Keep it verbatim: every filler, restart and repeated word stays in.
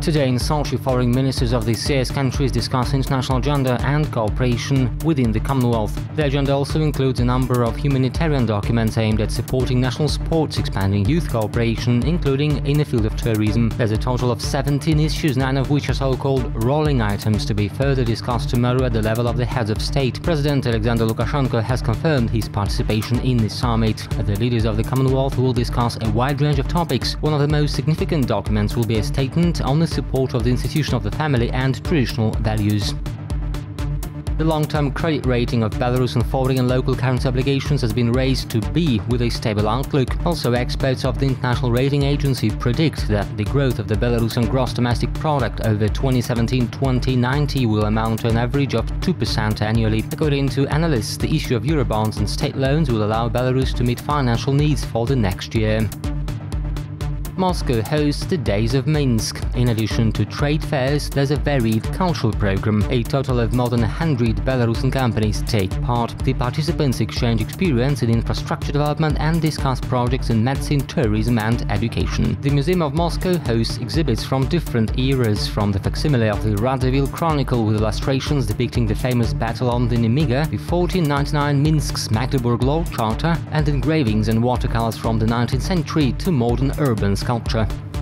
Today in Sochi, foreign ministers of the C I S countries discuss international agenda and cooperation within the Commonwealth. The agenda also includes a number of humanitarian documents aimed at supporting national sports, expanding youth cooperation, including in the field of tourism. There's a total of seventeen issues, nine of which are so-called rolling items, to be further discussed tomorrow at the level of the heads of state. President Alexander Lukashenko has confirmed his participation in this summit. The leaders of the Commonwealth will discuss a wide range of topics. One of the most significant documents will be a statement on the support of the institution of the family and traditional values. The long-term credit rating of Belarusian foreign and local currency obligations has been raised to B with a stable outlook. Also, experts of the International Rating Agency predict that the growth of the Belarusian gross domestic product over twenty seventeen to twenty ninety will amount to an average of two percent annually. According to analysts, the issue of Eurobonds and state loans will allow Belarus to meet financial needs for the next year. Moscow hosts the Days of Minsk. In addition to trade fairs, there's a varied cultural program. A total of more than one hundred Belarusian companies take part. The participants exchange experience in infrastructure development and discuss projects in medicine, tourism and education. The Museum of Moscow hosts exhibits from different eras, from the facsimile of the Radziwill Chronicle with illustrations depicting the famous battle on the Nemiga, the fourteen ninety-nine Minsk's Magdeburg Law Charter, and engravings and watercolors from the nineteenth century to modern urban sculpture.